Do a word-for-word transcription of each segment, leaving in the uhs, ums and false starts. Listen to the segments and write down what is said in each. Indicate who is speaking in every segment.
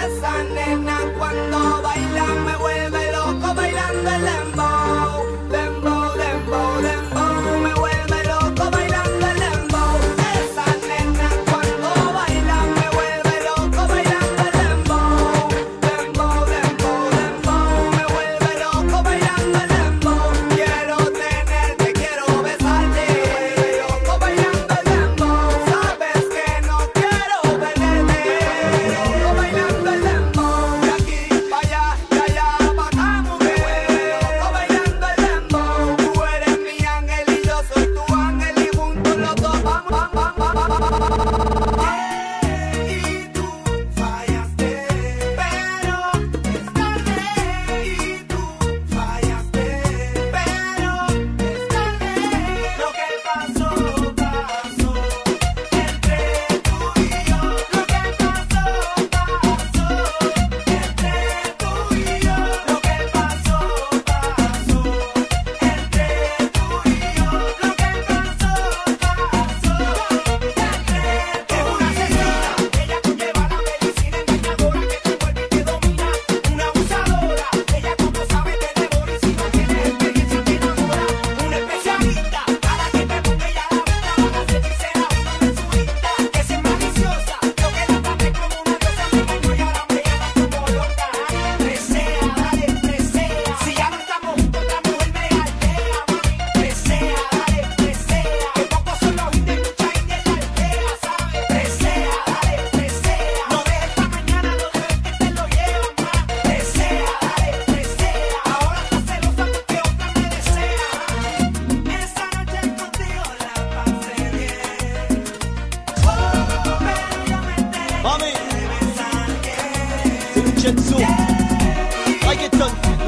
Speaker 1: Esa nena cuando baila me vuelve loco bailando el dembow, dembow, dembow, dembow, me vuelve loco bailando el dembow. Esa nena cuando baila me vuelve loco bailando el dembow, dembow, dembow, dembow, me vuelve loco bailando el dembow. Quiero tenerte, quiero besarte, me vuelve loco bailando el dembow. Sabes que no quiero perderte, loco bailando el dembow. De aquí pa' allá, de allá pa' acá, mujer, loco bailando el dembow. Tú eres mi ángel y yo soy tu ángel y juntos los dos vamos, vamos, vamos, vamos. Y tú fallaste, pero es tarde. Y tú fallaste, pero es tarde. Lo que pasó, pasó entre tú y yo. Lo que pasó, pasó entre tú y yo. Lo que pasó, pasó entre tú y yo. Lo que pasó, pasó entre tú y yo. Ella conlleva la medicina engañadora que te envuelve y te domina. Una abusadora, ella como sabe te devora y si no tienes experiencia te enamora. Una especialista, a la que te busque ya la vida van a sentirse la uno en su vista. Que si es maliciosa, lo que la traté como una diosa me engañó y ahora me llama como loca. Presea, dale, presea. Si ya no estamos juntos, otra mujer me aldea, mami. Presea, dale, presea. Que pocos son los indios y mucha india en la aldea, ¿sabes? Presea, dale, presea. No dejes pa' mañana, no dejes que te lo llevan más. Presea, dale, presea. Ahora estás celosa porque otra me desea. Esa noche contigo la pasé bien. Oh, pero yo me enteré
Speaker 2: Mami,
Speaker 1: que te besaré.
Speaker 2: c'est le Jetso. Reggaeton,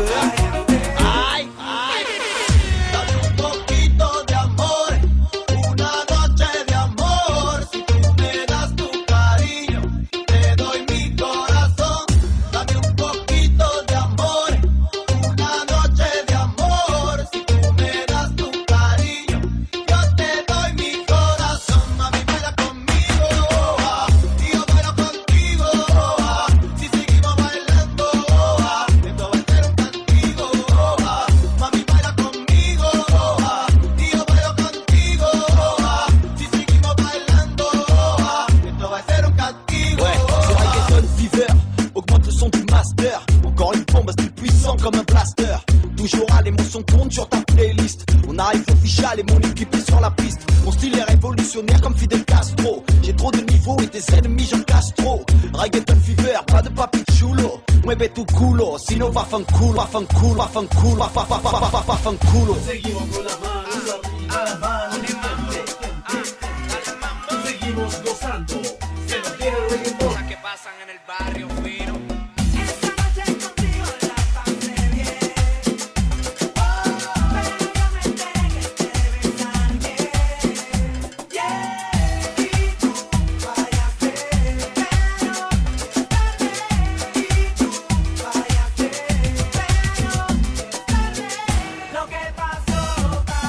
Speaker 2: ay, ay. Dame un poquito de amor, una noche de amor. Si tú me das tu cariño, te doy mi corazón. Dame un poquito de amor, una noche de amor. Si tú me das tu cariño, yo te doy mi corazón. Mami, baila conmigo, ah, y yo bailo contigo, ah. Si seguimos bailando, ah, esto va a ser un castigo, ah. Mami, baila conmigo, ah, y yo bailo contigo, ah. Si seguimos bailando, ah, esto va a ser un castigo. Ouais, c'est Reggaeton Fever, augmente le son du master. Encore une bombe, c'est puissant comme un blaster. Toujours à l'émotion tourne sur ta playlist. On arrive official et mon équipe est sur la piste. Mon style est révolutionnaire comme Fidel Castro. J'ai trop de niveau et tes ennemis j'en Castro. Reggaeton Fever, pas de papi chulo. Mueve tu culo, si no va fanculo, va fanculo, va fanculo, va fa fa fa fa fa fa fanculo.
Speaker 3: Seguimos con la mano arriba, la mano caliente. Seguimos gozando. Se nos tiene el reggaetón.
Speaker 1: Cosas que pasan en el barrio fino.
Speaker 4: Esa noche contigo la pasé bien. Oh, pero yo me enteré que te besaré. Yeah, y tú fallaste, pero es tarde. Y tú fallaste, pero es tarde. Lo que pasó, pasó.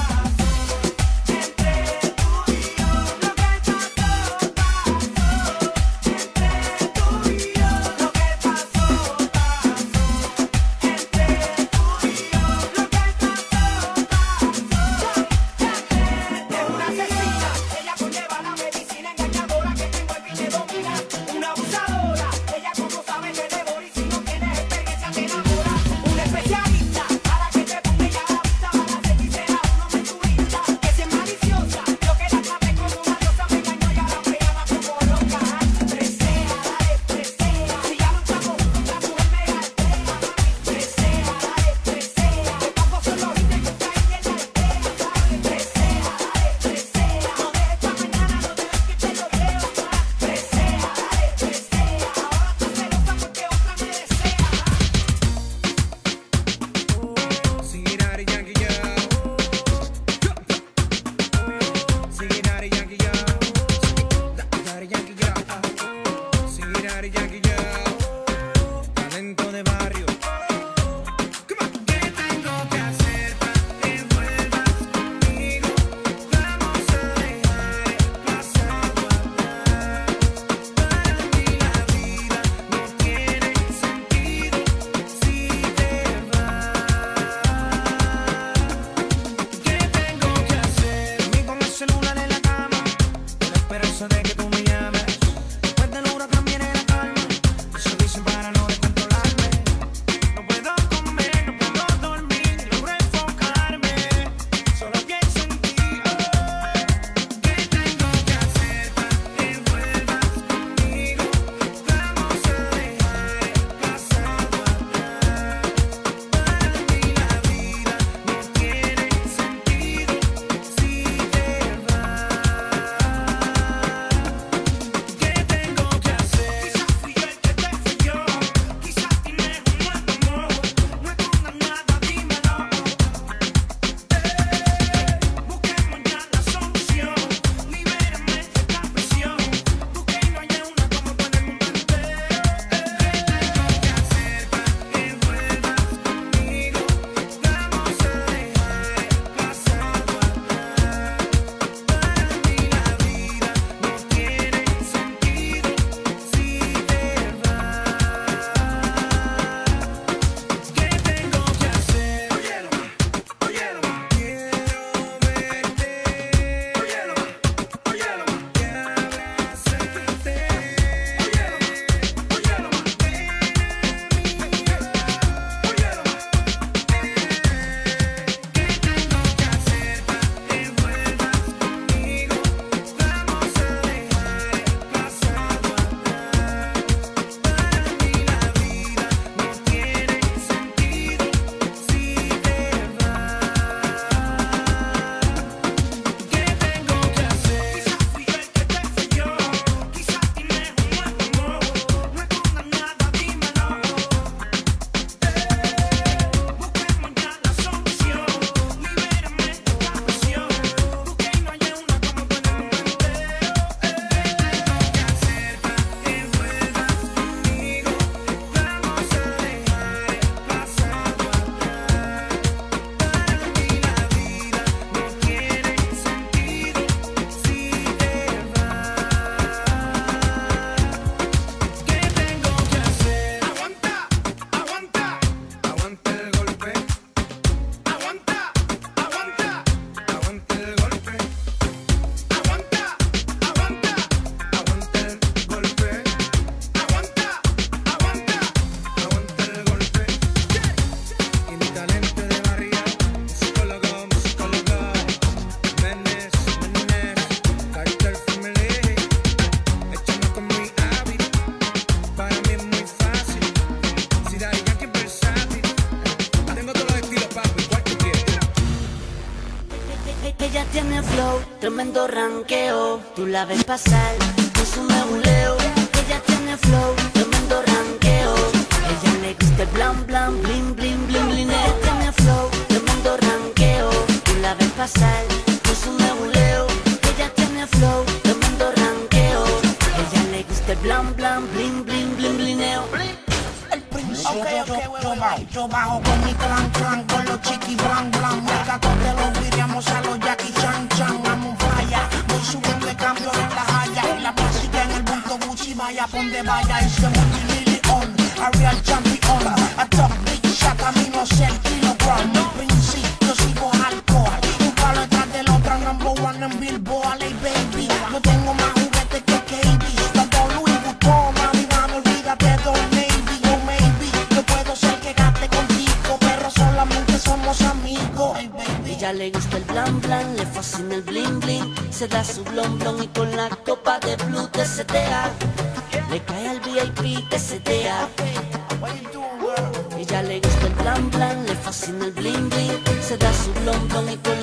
Speaker 5: tiene flow, tremendo ranqueo. Tú la ves pasar con su mebuleo. Ella tiene flow, tremendo ranqueo. Ella le gusta el blan blan, bling bling bling bling. Ella tiene flow, tremendo ranqueo. Tú la ves pasar con su mebuleo. Ella tiene flow, tremendo ranqueo. Ella le gusta el blan blan, bling bling bling blineo.
Speaker 6: Ok, ok, yo, yo, bajo, yo bajo con mi clan clan, con los chiqui blan blan. Me gato de los viriamos a los Jackie Chan Chan. I'm on fire, voy subiendo de cambio en la haya. La música en el bulto Gucci, vaya ponde vaya. Es que multimillion, a real champion. A top big shot, a mí no sé el kilogram. Mi principio sigo hardcore, un palo detrás del otro, number one en Billboard. Hey baby, yo tengo más juguetes que K D. Tanto Louis Vuitton, mami, mami, olvídate de Don Navy. Yo maybe, yo puedo ser que gaste contigo, pero solamente somos amigos. Hey baby.
Speaker 5: Ella le gusta el blan blan, le fascina el bling bling. Se da su blon blon y con la copa de blue te setea. Le cae al V I P, te setea.
Speaker 6: What you doing, girl?
Speaker 5: Ella le gusta el blan blan, le fascina el bling bling. Se da su blon blon y con